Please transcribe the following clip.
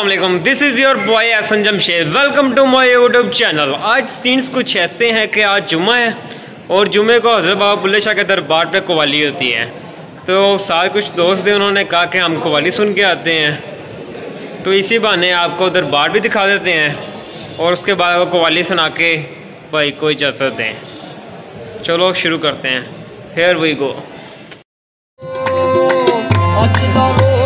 अस्सलाम, this is your boy Ehsan Jamshed. Welcome to my YouTube channel. आज scenes कुछ ऐसे हैं कि आज जुम्मा है और जुम्मे को हज़रत बाबा बुल्ले शाह के दरबार पे कव्वाली होती है। तो सारे कुछ दोस्त थे, उन्होंने कहा कि हम कव्वाली सुन के आते हैं, तो इसी बहाने आपको दरबार भी दिखा देते हैं और उसके बाद वो कव्वाली सुना के भाई को इजाज़त दें। चलो शुरू करते हैं। Here we go.